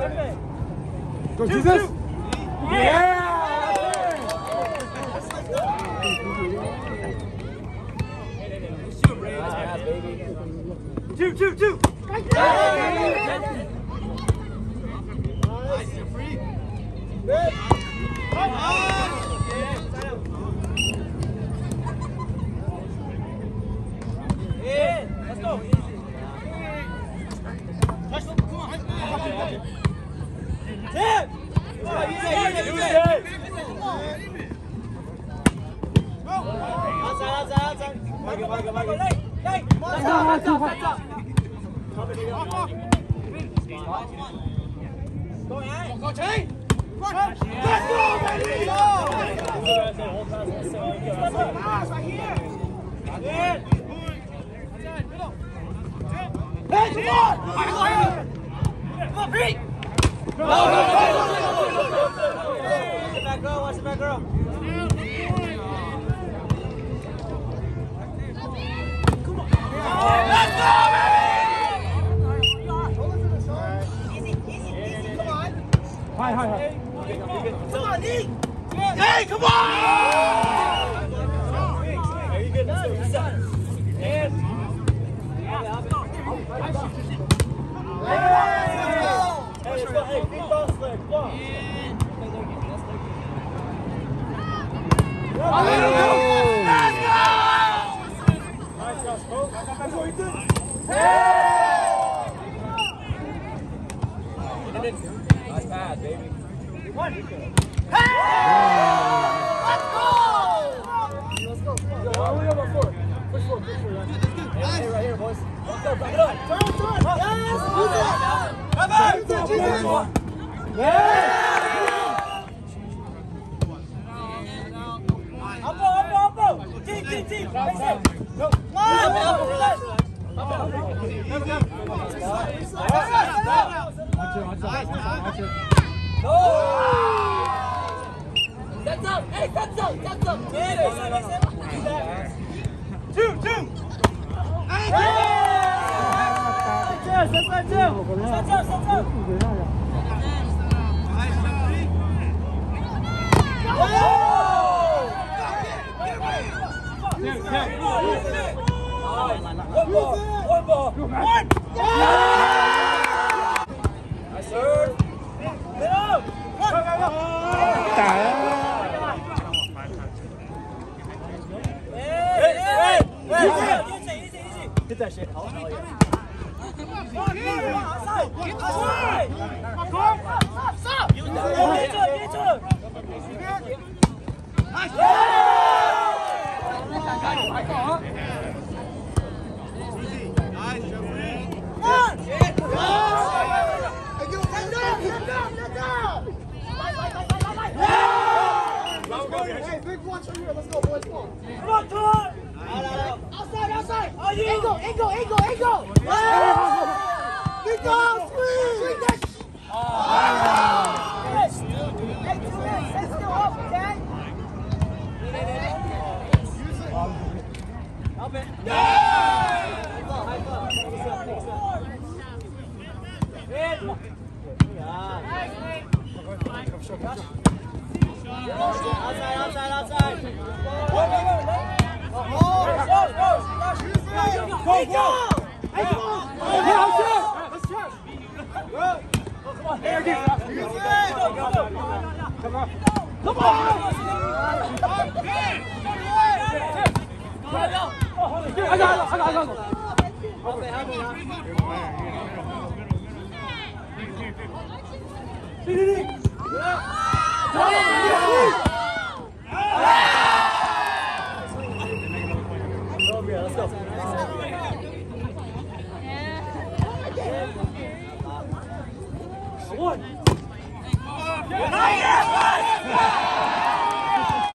Go, Jesus! Yeah! Two! Nice, you're free. Good. Yeah, let's go. Touch, come on. Tip! Outside. Mark it. Hey! Let's go. Go, Jay! Let's go, baby! Pass right here! Yeah! Hey, come on! Come on, Pete! Go! Watch the back girl. Come on! Let's go, baby! Easy, come on! Hi. Come on, Nick! Hey, come on! Are you good? Hey, big ball slip. Come on. Let's go! Nice cross, Cole. That's what he did. Nice pass, baby. One. Hey! Let's go! Let's go. Only over 4. Push 4. Hey, right here, boys. Let's go, back it up. Turn. Yes! Up. Team. Go. Watch it. That's up. Hey, that's up. Two. Hey! That's right, two. That's up. One ball. Nice serve. Get up. Easy. Hit that shit. I'll tell you. Outside. Stop. Get to him. Nice. Hey, big watch right here. Let's go, boys. Come on, Todd. Outside. Angle. Big dog, swing that shit. Hey, stay still up, okay? Up it. High ball. Outside. Go! Hey, come on! Let's try! Come on! Here, get it! Come on! I got it!